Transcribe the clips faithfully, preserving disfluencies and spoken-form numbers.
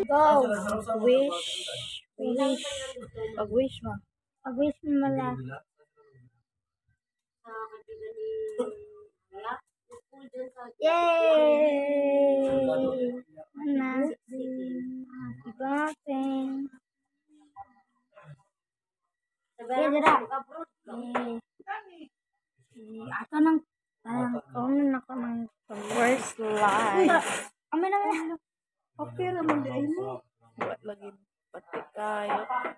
Go. Wish. Wish. Pag-wish mo. Pag-wish mo mala. Yay! Mana? Happy birthday. Ya, dira. Eh. Ako nang parang kaunan ako ng First life. Amin naman. Okay naman din mo. Buat lagi pati kayo.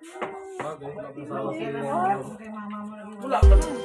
Wala ba na?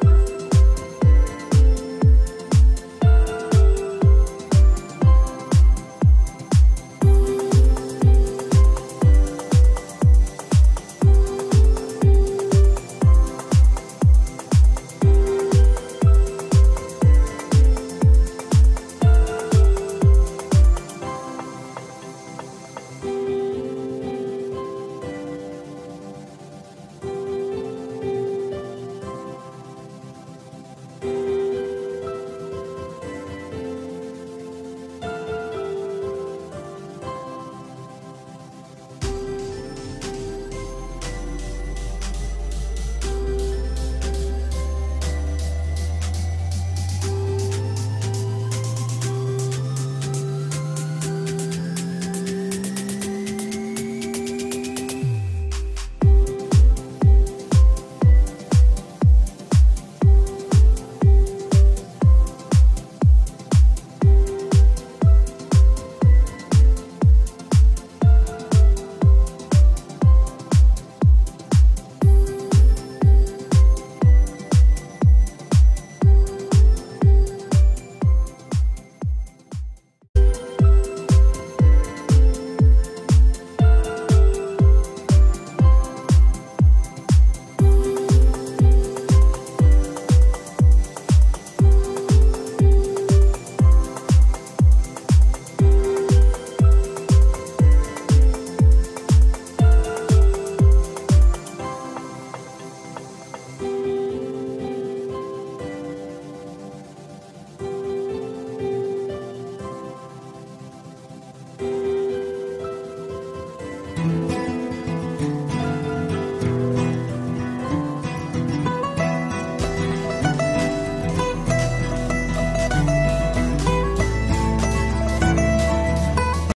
Thank you.